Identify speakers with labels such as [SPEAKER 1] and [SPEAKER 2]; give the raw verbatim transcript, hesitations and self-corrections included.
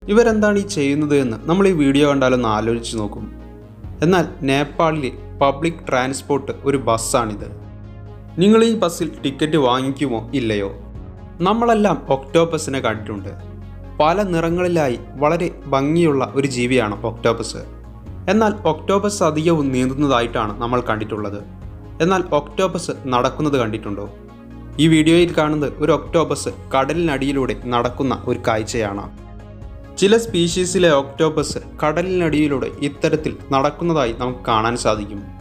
[SPEAKER 1] ഇവരെന്താണ് ഈ ചെയ്യുന്നത് എന്ന് നമ്മൾ ഈ വീഡിയോ കണ്ടാലൊന്ന് ആലോചിച്ച് നോക്കും. എന്നാൽ നേപ്പാളിലെ പബ്ലിക് ട്രാൻസ്പോർട്ട് ഒരു ബസ്സാണിത്. നിങ്ങൾ ഈ ബസ്സിൽ ടിക്കറ്റ് വാങ്ങിക്കുമോ ഇല്ലയോ? നമ്മളെല്ലാം ഒക്ടോപ്പസിനെ കണ്ടിട്ടുണ്ട്. പല നിറങ്ങളിലായി വളരെ ഭംഗിയുള്ള ഒരു ജീവിയാണ് ഒക്ടോപ്പസ്. എന്നാൽ ഒക്ടോപ്പസ് അധികവും നീന്തുന്നതായിട്ടാണ് നമ്മൾ കണ്ടിട്ടുള്ളത്. എന്നാൽ ഒക്ടോപ്പസ് നടക്കുന്നത് കണ്ടിട്ടുണ്ടോ? ഈ വീഡിയോയിൽ കാണുന്നത് ഒരു ഒക്ടോപ്പസ് കടലിനടിയിലൂടെ നടക്കുന്ന ഒരു കാഴ്ചയാണ്. ചില സ്പീഷീസിലെ ഒക്ടോപ്പസ് കടലിനടിയിലൂടെ ഇത്തരത്തിൽ നടക്കുന്നതായി നമുക്ക് കാണാൻ സാധിക്കും.